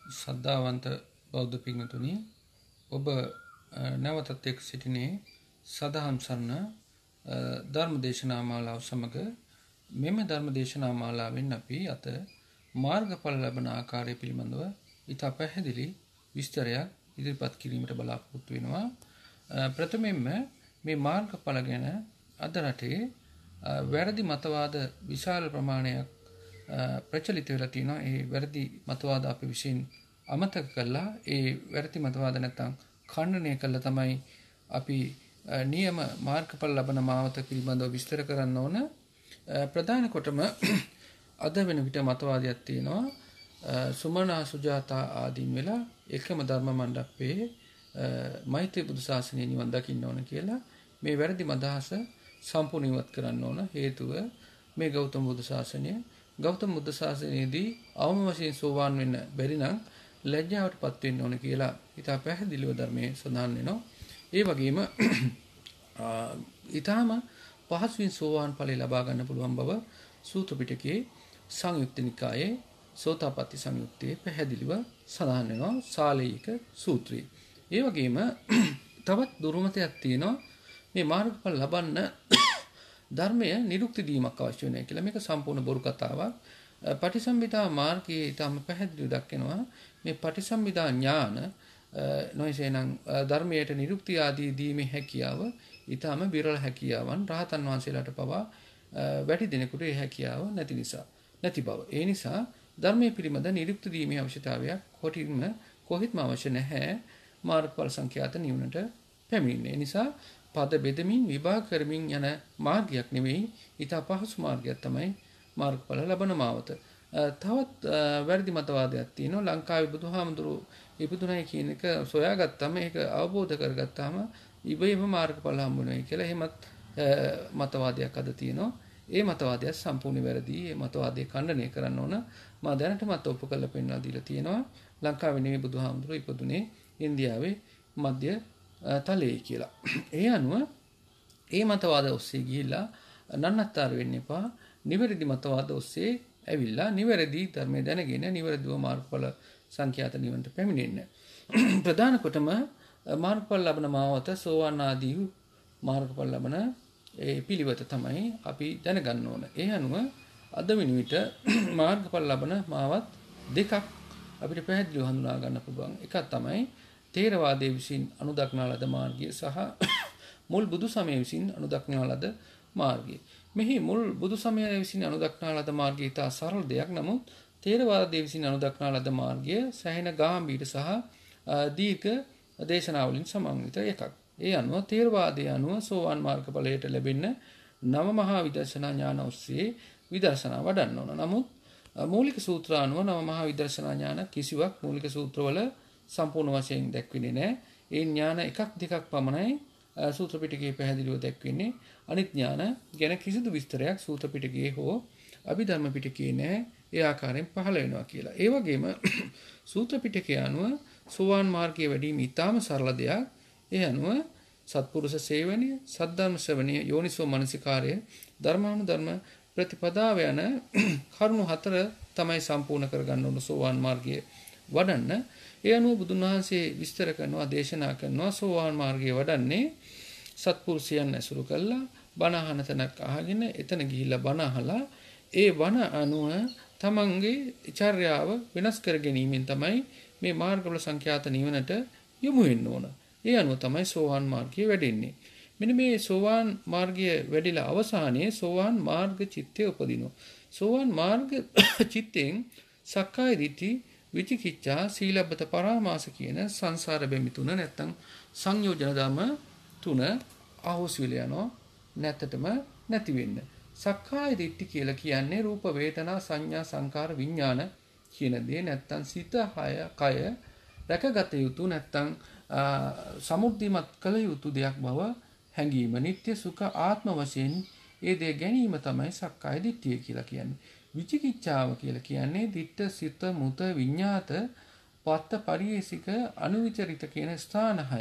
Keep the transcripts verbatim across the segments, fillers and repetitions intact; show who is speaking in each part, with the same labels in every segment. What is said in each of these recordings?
Speaker 1: සද්ධාවන්ත බෞද්ධ පින්වතුනි, ඔබ නැවතත් එක් සිටිනේ සදහම් සරණ ධර්ම දේශනා මාලාව සමග. මෙම ධර්ම දේශනා මාලාවෙන් අපි අත මාර්ගඵල ලබන ආකාරය පිළිබඳව ඉතා පැහැදිලි විස්තරයක් ඉදිරිපත් කිරීමට බලාපොරොත්තු වෙනවා. ප්‍රථමයෙන්ම මේ මාර්ගඵල ගැන අද රටේ වැරදි මතවාද විශාල ප්‍රමාණයක් ප්‍රචලිත වෙලා තියෙනවා. ඒ වැරදි මතවාද අපි විසින් අමතක කළා. ඒ වැරදි මතවාද නැත්තම් ඛණ්ඩනය කළා තමයි අපි නියම මාර්ගඵල ලබන මාවත පිළිබඳව විස්තර කරන්න ඕන. ප්‍රධාන කොටම අද වෙන විට මතවාදයක් තියෙනවා. සුමනා සුජාතා ආදීන් වෙලා එකම ධර්ම මණ්ඩපයේ මෛත්‍රී බුදු සාසනය නිවන් දකින්න ඕන කියලා මේ වැරදි මදහස සම්පූර්ණ ඉවත් කරන්න ඕන. හේතුව මේ ගෞතම බුදු සාසනය ගෞතම බුදු සාසනයේදී අවම වශයෙන් සෝවාන් වෙන්න බැරි නම් ලැජ්ජාවටපත් වෙන්න ඕන කියලා ඉතා පැහැදිලිව ධර්මයේ සඳහන් වෙනවා. ඒ වගේම ඊටාම පහසුවෙන් සෝවාන් ඵලය ලබා ගන්න පුළුවන් බව සූත්‍ර පිටකයේ සංයුක්ත නිකායේ සෝතාපට්ටි සංයුත්තේ පැහැදිලිව සඳහන් වෙනවා සාලේයික සූත්‍රයේ. ඒ වගේම තවත් දුර්මතයක් තියෙනවා. මේ මාර්ගඵල ලබන්න ධර්මය නිරුක්ති දීමක් අවශ්‍ය වෙනවා කියලා. මේක සම්පූර්ණ බොරු කතාවක්. පටිසම්භිදා මාර්ගයේ ඊටම පැහැදිලිව දක්වනවා මේ පටිසම්භිදා ඥාන නොයසේනම් ධර්මයට නිරුක්ති ආදී දීමේ හැකියාව ඊටම විරල හැකියාවන් රහතන් වහන්සේලාට පවා වැඩි දිනෙකට ඒ හැකියාව නැති නිසා නැති බව. ඒ නිසා ධර්මයේ පිළිබඳ නිරුක්ති දීමේ අවශ්‍යතාවයක් කොටින්ම කොහෙත්ම අවශ්‍ය නැහැ මාර්ගඵල සංඛ්‍යාත නිවනට පැමිණෙන්නේ. ඒ නිසා පද බෙදමින් විභාග කරමින් යන මාර්ගයක් නෙවෙයි, ඊට පහසු මාර්ගයක් තමයි මාර්ගඵල ලබන මාවත. තවත් වැරදි මතවාදයක් තියෙනවා. ලංකාවේ බුදුහාමුදුරුවෝ ඉපදුණයි කියන එක සොයාගත්තාම ඒක අවබෝධ කරගත්තාම ඉබේම මාර්ගඵල හම්බ වෙනවා කියලා එහෙමත් මතවාදයක් අද තියෙනවා. ඒ මතවාදය සම්පූර්ණ වැරදි. ඒ මතවාදය ඛණ්ඩනය කරන්න ඕන. මා දැනටමත් ඔප්පු කරලා පෙන්වා දීලා තියෙනවා. ලංකාවේ නෙවෙයි බුදුහාමුදුරුවෝ ඉපදුනේ ඉන්දියාවේ මධ්‍ය තලයේ කියලා. ඒ අනුව ඒ මතවාද ඔස්සේ ගිහිල්ලා නන්නත්තර වෙන්න එපා. නිවැරදි මතවාද ඔස්සේ ඇවිල්ලා නිවැරදි ධර්මය දැනගෙන නිවැරදිව මාර්ගඵල සංඛ්‍යාත නිවනට පැමිණෙන්න. ප්‍රධාන කොටම මාර්ගඵල ලබන මාවත සෝවාන් ආදී මාර්ගඵල ලබන ඒ පිළිවෙත තමයි අපි දැනගන්න ඕන. ඒ අනුව අද වෙන විට මාර්ගඵල ලබන මාවත් දෙකක් අපිට පැහැදිලිව හඳුනා ගන්න පුළුවන්. එකක් තමයි තේරවාදයේ විසින් අනුදක්නා ලද මාර්ගය සහ මුල් බුදු සමය විසින් අනුදක්නා ලද මාර්ගය. මෙහි මුල් බුදු සමය විසින් අනුදක්නා ලද මාර්ගය ඉතා සරල දෙයක්. නමුත් තේරවාදයේ විසින් අනුදක්නා ලද මාර්ගය සෑහෙන ගාම්භීර සහ දීර්ඝ දේශනාවලින් සමන්විත එකක්. ඒ අනුව තේරවාදයේ අනුව සෝවාන් මාර්ගඵලයට ලැබෙන්න නව මහා විදර්ශනා ඥාන ඔස්සේ විදර්ශනා වඩන්න ඕන. නමුත් මූලික සූත්‍ර අනුව නව මහා විදර්ශනා ඥාන කිසිවක් මූලික සූත්‍රවල සම්පූර්ණ වශයෙන් දැක්වෙන්නේ නැහැ. ඒ ඥාන එකක් දෙකක් පමණයි සූත්‍ර පිටකයේ පැහැදිලිව දැක්වෙන්නේ. අනිත් ඥාන ගැන කිසිදු විස්තරයක් සූත්‍ර පිටකයේ හෝ අභිධර්ම පිටකයේ නැහැ. ඒ ආකාරයෙන් පහළ වෙනවා කියලා. ඒ වගේම සූත්‍ර පිටකයේ අනුව සෝවාන් මාර්ගයේ වැඩිම ඉතාම සරල දෙයක්. ඒ අනුව සත්පුරුෂ සේවනය, සද්ධර්ම ශ්‍රවණය, යෝනිසෝ මනසිකාරය, ධර්මානුධර්ම ප්‍රතිපදාව යන කරුණු හතර තමයි සම්පූර්ණ කරගන්න ඕන සෝවාන් මාර්ගයේ වඩන්න. ඒ අනුව බුදුන් වහන්සේ විස්තර කරනවා, දේශනා කරනවා සෝවාන් මාර්ගයේ වඩන්නේ සත්පුරුෂයන් ඇසුරු කළා, බණ අහන තැනක් අහගෙන එතන ගිහිල්ලා බණ අහලා ඒ බණ අනුව තමන්ගේ චර්යාව වෙනස් කර ගැනීමෙන් තමයි මේ මාර්ගවල සංඛ්‍යාත නිවනට යොමු වෙන්න ඕන. ඒ අනුව තමයි සෝවාන් මාර්ගයේ වැඩෙන්නේ. මෙන්න මේ සෝවාන් මාර්ගයේ වැඩිලා අවසානයේ සෝවාන් මාර්ග චිත්තය උපදිනවා. සෝවාන් මාර්ග චිත්තෙන් සක්කාය දිට්ඨි, විචිකිච්ඡා, සීලබ්බත පරාමාස කියන සංසාර බැමි තුන නැත්තම් සංයෝජන ධම තුන අහෝසි වෙලා යනවා. නැත්තටම නැති වෙන්න. සක්කාය දිට්ඨි කියලා කියන්නේ රූප වේදනා සංඥා සංකාර විඥාන කියන දේ නැත්තම් සිත හය කය රැකගත යුතු නැත්තම් සමුද්ධිමත් කළ යුතු දෙයක් බව හැඟීම. නිට්ටය සුඛ ආත්ම වශයෙන් ඒ දේ ගැනීම තමයි සක්කාය දිට්ඨිය කියලා කියන්නේ. විචිකිච්ඡාව කියලා කියන්නේ දිට්ඨ සිත මුත විඤ්ඤාත පත්ත පරියේසික අනුවිචරිත කියන ස්ථාන හය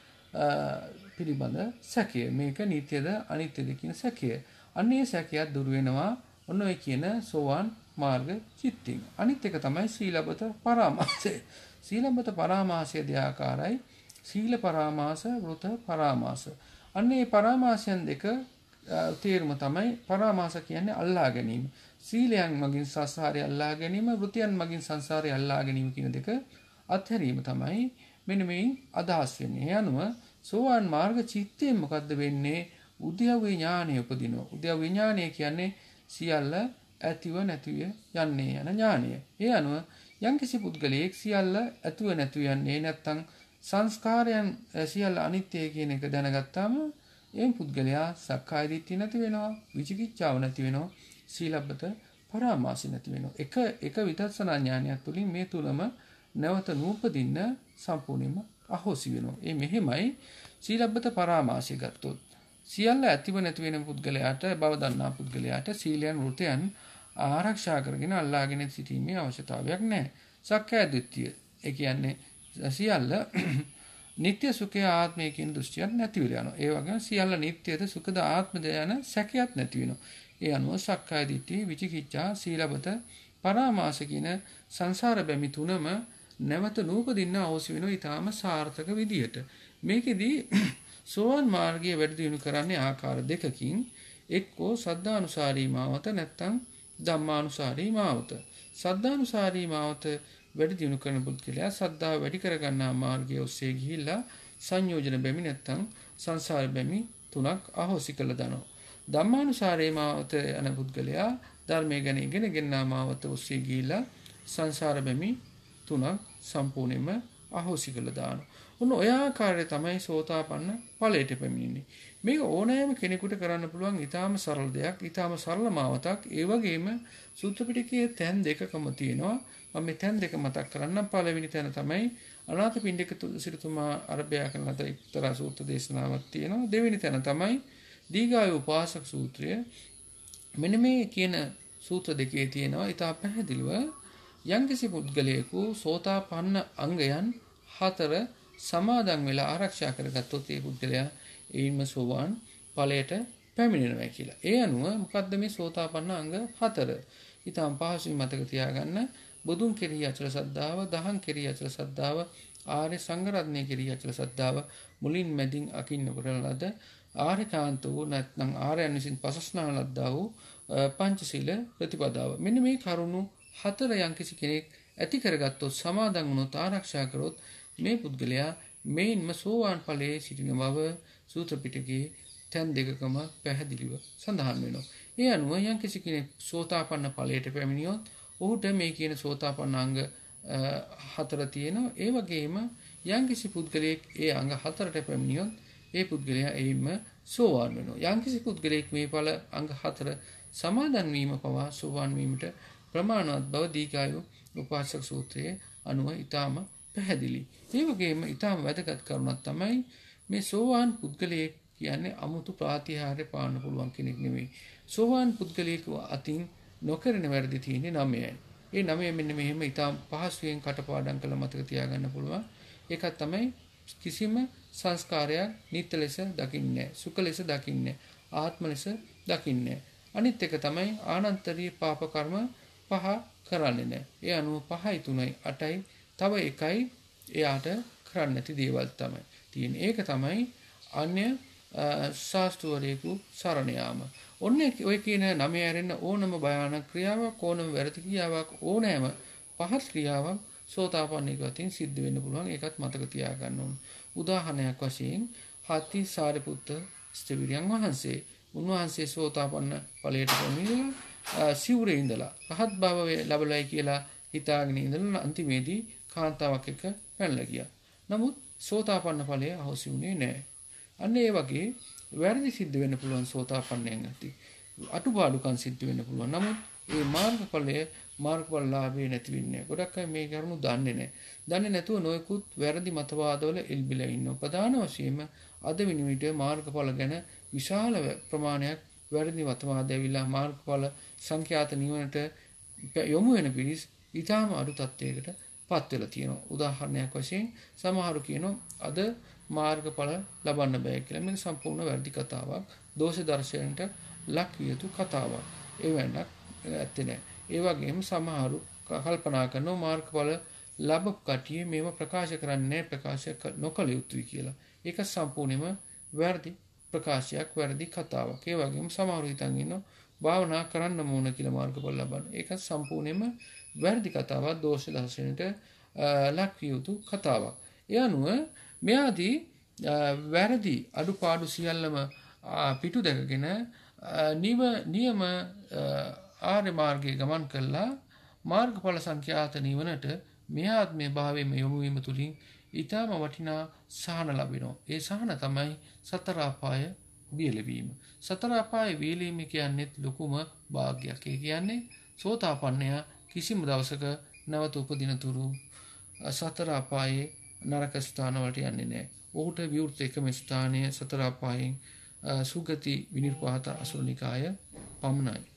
Speaker 1: පිළිබඳ සැකය. මේක නිට්ටයද අනිත්‍යද කියන සැකය. අන්නේ සැකයක් දුරු වෙනවා ඔන්න ඔය කියන සෝවාන් මාර්ග චිත්තෙන්. අනිත් එක තමයි සීලබ්බත පරාමාසය. සීලබ්බත පරාමාසය දෙආකාරයි. සීල පරාමාස, වෘත පරාමාස. අන්න මේ පරාමාසයන් දෙක තේරුම තමයි පරාමාස කියන්නේ අල්ලා ගැනීම. සීලයන් මගින් සංසාරය අල්ලා ගැනීම, වෘතයන් මගින් සංසාරය අල්ලා ගැනීම කියන දෙක අත්හැරීම තමයි මෙන්න මේ අදහස් වෙන්නේ. ඒ අනුව සෝවාන් මාර්ග චිත්තයෙන් මොකද්ද වෙන්නේ? උද්‍යව්‍ය ඥානය උපදිනවා. උද්‍යව්‍ය ඥානය කියන්නේ සියල්ල ඇතිව නැතිව යන්නේ යන ඥානය. ඒ අනුව යම්කිසි පුද්ගලයෙක් සියල්ල ඇතුව නැතුව යන්නේ නැත්නම් සංස්කාරයන් සියල්ල අනිත්‍යයි කියන එක දැනගත්තාම ඒ පුද්ගලයා සක්කාය දිට්ඨිය නැති වෙනවා, විචිකිච්ඡාව නැති වෙනවා, සීලබ්බත පරාමාසය නැති වෙනවා. එක එක විදර්ශනා ඥානයක් තුළින් මේ තුනම නැවත නූපදින්න සම්පූර්ණයෙන්ම අහෝසි වෙනවා. ඒ මෙහෙමයි සීලබ්බත පරාමාසය ගත්තොත් සියල්ල ඇතිව නැති වෙන පුද්ගලයාට, බව දන්නා පුද්ගලයාට සීලයන් වෘතයන් ආරක්ෂා කරගෙන අල්ලාගෙන සිටීමේ අවශ්‍යතාවයක් නැහැ. සක්කාය දිට්ඨිය ඒ කියන්නේ සියල්ල නිත්‍ය සුඛය ආත්මය කියන දෘෂ්ටියක් නැති වෙලා යනවා. ඒ වගේම සියල්ල නිත්‍යද සුඛද ආත්මද යන සැකයක් නැති වෙනවා. ඒ අනුව සක්කාය දිට්ඨිය, විචිකිච්ඡා, සීලබ්බත පරාමාස කියන සංසාර බැමි තුනම නැවත නූපදින්න අවශ්‍ය වෙනවා ඊටාම සාර්ථක විදියට. මේකෙදී සෝවාන් මාර්ගයේ වැඩි දියුණු කරන්නේ ආකාර දෙකකින්. එක්කෝ සද්ධානුසාරී මාවත නැත්නම් ධම්මානුසාරී මාවත. සද්ධානුසාරී මාවත වැඩි දියුණු කරන පුද්ගලයා සද්ධාව වැඩි කරගන්නා මාර්ගය ඔස්සේ ගිහිල්ලා සංයෝජන බැමි නැත්නම් සංසාර බැමි තුනක් අහෝසි කළ දානවා. ධම්මානුසාරී මාවත යන පුද්ගලයා ධර්මය ගැන ඉගෙන ගන්නා මාවත ඔස්සේ ගිහිල්ලා සංසාර බැමි තුනක් සම්පූර්ණයෙන්ම අහෝසි කළ දානවා. ඔන්න ඔය ආකාරය තමයි සෝතාපන්න ඵලයට පැමිණෙන්නේ. මේක ඕනෑම කෙනෙකුට කරන්න පුළුවන් ඊටාම සරල දෙයක්, ඊටාම සරල මාවතක්. ඒ වගේම සූත්‍ර පිටකයේ තැන් දෙකකම තියෙනවා. මම මේ තැන් දෙක මතක් කරන්නම්. පළවෙනි තැන තමයි අනාථපිණ්ඩික සිටුතුමා අරබයා කරන ලද එක්තරා සූත්‍ර දේශනාවක් තියෙනවා. දෙවෙනි තැන තමයි දීඝාය උපාසක සූත්‍රය. මෙන්න මේ කියන සූත්‍ර දෙකේ තියෙනවා ඊට පැහැදිලිව යම්කිසි පුද්ගලයෙකු සෝතාපන්න අංගයන් හතර සමාදන් වෙලා ආරක්ෂා කරගත්තොත් ඒ පුද්ගලයා ඒින්ම සෝවාන් ඵලයට පැමිණෙනවා කියලා. ඒ අනුව මොකද්ද මේ සෝතාපන්න අංග හතර? ඊටම් පහසුවෙන් මතක තියාගන්න. බුදුන් කෙරෙහි අචල සද්ධාව, දහම් කෙරෙහි අචල සද්ධාව, ආර්ය සංඝ රත්නය කෙරෙහි අචල සද්ධාව, මුලින් මැදින් අකින්න කරන ලද ආර්යකාන්ත වූ නැත්නම් ආර්යයන් විසින් පසස්නාන ලද්දා වූ පංචශීල ප්‍රතිපදාව. මෙන්න මේ කරුණු හතර යම්කිසි කෙනෙක් ඇති කරගත්තොත්, සමාදන් වුණොත්, ආරක්ෂා කරොත් මේ පුද්ගලයා මේන්ම සෝවාන් ඵලයේ සිටින බව සූත්‍ර පිටකයේ තැන් දෙකකම පැහැදිලිව සඳහන් වෙනවා. ඒ අනුව යම්කිසි කෙනෙක් සෝතාපන්න ඵලයට පැමිණියොත් ඔහුට මේ කියන සෝතාපන්න අංග හතර තියෙනවා. ඒ වගේම යම්කිසි පුද්ගලයෙක් ඒ අංග හතරට පැමිණියොත් ඒ පුද්ගලයා එයින්ම සෝවාන් වෙනවා. යම්කිසි පුද්ගලයෙක් මේ ඵල අංග හතර සමාදන් වීම පවා සෝවාන් වීමට ප්‍රමාණවත් බව දීඝාය උපාසක සූත්‍රයේ අනුව ඊටාම පැහැදිලි. ඒ වගේම ඊටාම වැදගත් කරුණක් තමයි මේ සෝවාන් පුද්ගලයෙක් කියන්නේ 아무තු ප්‍රාතිහාර්ය පාන්න පුළුවන් කෙනෙක් නෙවෙයි. සෝවාන් පුද්ගලයෙකු අතින් නොකරන වැරදි තියෙන්නේ නවයයි. ඒ නවය මෙන්න මෙහෙම ඊටාම පහසුවෙන් කටපාඩම් කළ මතක තියාගන්න පුළුවන්. ඒකක් තමයි කිසිම සංස්කාරයක් නිත්‍ය ලෙස දකින්නේ, සුඛ ලෙස දකින්නේ, ආත්ම ලෙස දකින්නේ. අනිත් එක තමයි ආනන්තරීය පාප කර්ම පහ කරන්නේ නැහැ. ඒ අනුව පහයි තුනයි අටයි තව එකයි එයාට කරන්න නැති දේවල් තමයි තියෙන්නේ. ඒක තමයි අන්‍ය ශාස්ත්‍රවරයෙකු සරණ යාම. ඔන්න ඔය කියන නම ඇරෙන්න ඕනම භයානක ක්‍රියාවක්, ඕනම වැරදි ක්‍රියාවක්, ඕනෑම පහත් ක්‍රියාවක් සෝතාපන්නයෙකු අතින් සිද්ධ වෙන්න පුළුවන්. ඒකත් මතක තියාගන්න ඕන. උදාහරණයක් වශයෙන් හති සාරිපුත්ත ස්ථවිරයන් වහන්සේ. උන්වහන්සේ සෝතාපන්න ඵලයට පැමිණිලා සිවුරේ ඉඳලා රහත් භාවය ලැබලයි කියලා හිතාගෙන ඉඳලා අන්තිමේදී කාන්තාවක් එක්ක පැනලා ගියා. නමුත් සෝතාපන්න ඵලය අහෝසි වුණේ නැහැ. අන්න ඒ වගේ වැරදි සිද්ධ වෙන්න පුළුවන් සෝතාපන්නයන් ඇති. අටුපාඩුකම් සිද්ධ වෙන්න පුළුවන්. නමුත් මේ මාර්ගඵලය මාර්ගඵල ලාභේ නැති වෙන්නේ. ගොඩක් අය මේ කරුණු දන්නේ නැහැ. දන්නේ නැතුව නොයෙකුත් වැරදි මතවාදවල එල්බිලා ඉන්නවා. ප්‍රධාන වශයෙන්ම අද විනිවිද මාර්ගඵල ගැන විශාල ප්‍රමාණයක් වැරදි මතවාද ඇවිල්ලා මාර්ගඵල සංඛ්‍යාත නිවනට යොමු වෙන පිරිස් ඊටාම අඩු තත්ත්වයකට පත් වෙලා තියෙනවා. උදාහරණයක් වශයෙන් සමහරු කියනවා අද මාර්ගඵල ලබන්න බෑ කියලා. මේක සම්පූර්ණ වැරදි කතාවක්. දෝෂ දර්ශනයට ලක් විය යුතු කතාවක්. ඒ වෙනක් ඇත්තේ නෑ. ඒ වගේම සමහරු කල්පනා කරනවා මාර්ගඵල ලැබපු කටිය මේව ප්‍රකාශ කරන්නේ ප්‍රකාශ නොකළ යුතුයි කියලා. ඒක සම්පූර්ණයෙන්ම වැරදි ප්‍රකාශයක්, වැරදි කතාවක්. ඒ වගේම සමහරු හිතන් ඉන්නවා භාවනා කරන්න ඕන කියලා මාර්ගඵල ලබන්න. ඒක සම්පූර්ණයෙන්ම වැරදි කතාවක්, දෝෂ දර්ශනයට ලක් විය යුතු කතාවක්. ඒ අනුව මෙයාදී වැරදි අඩුපාඩු සියල්ලම පිටු දැකගෙන නිව නියම ආර්ය මාර්ගයේ ගමන් කළා මාර්ගඵල සංඛ්‍යාත නිවනට මේ ආත්මයේ භාවයෙන් යොමු වීම තුලින් ඊටම වටිනා සහන ලැබෙනවා. ඒ සහන තමයි සතර අපාය බියලවීම. සතර අපාය බියලීම කියන්නේ ලොකුම වාග්යක්. ඒ කියන්නේ සෝතාපන්නය කිසිම දවසක නැවත උපදින තුරු සතර අපායේ නරක ස්ථාන වලට යන්නේ නැහැ. ඔහුට විවෘත එකම ස්ථානය සතර අපායෙන් සුගති විනිර්වාත අසුරනිකාය පමණයි.